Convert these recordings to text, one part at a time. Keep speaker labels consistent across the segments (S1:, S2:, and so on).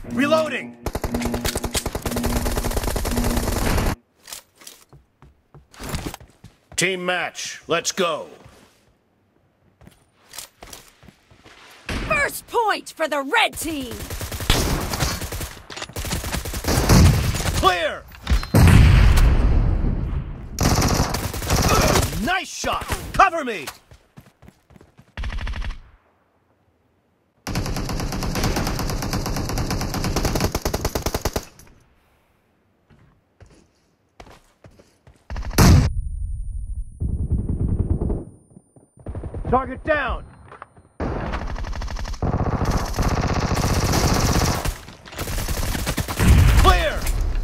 S1: Reloading! Team match, let's go.
S2: First point for the red team!
S1: Clear! Nice shot! Cover me! Target down! Clear!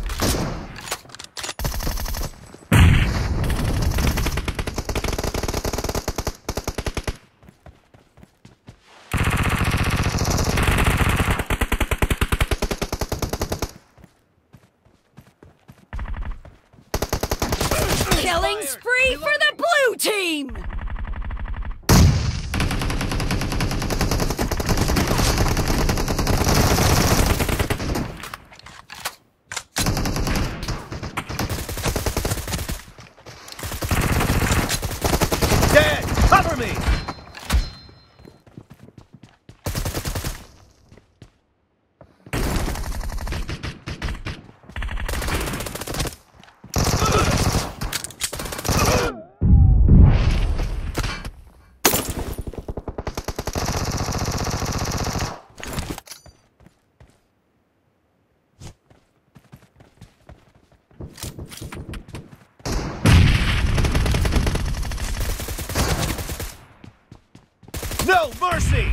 S2: Killing spree for the blue team!
S1: Dead! Cover me! No mercy!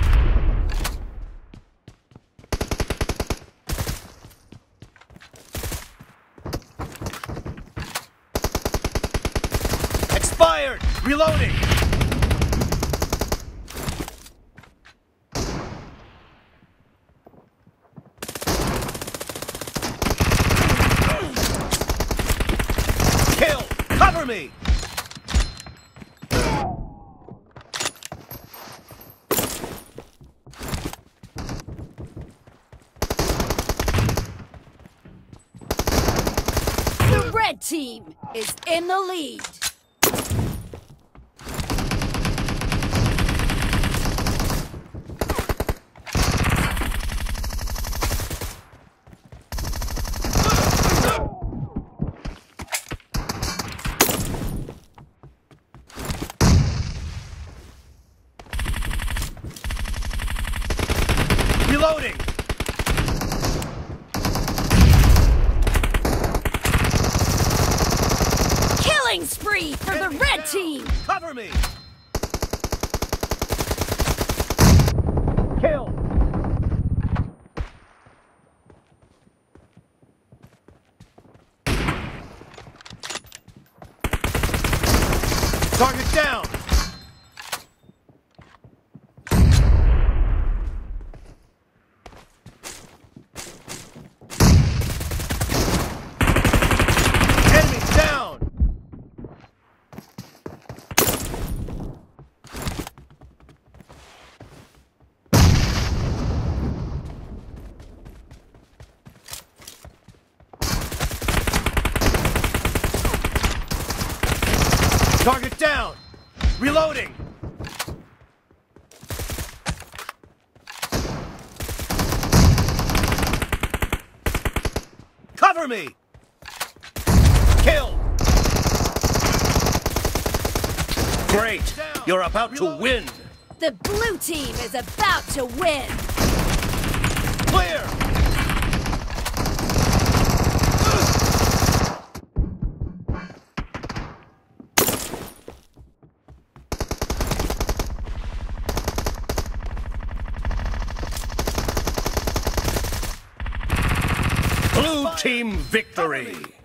S1: Expired! Reloading! Kill! Cover me!
S2: The red team is in the lead.
S1: Reloading!
S2: Killing spree for the red team!
S1: Cover me! Kill! Target down! Enemy down! Target down! Reloading! Cover me! Kill! Great! You're about to win!
S2: The blue team is about to win!
S1: Clear! Blue team victory!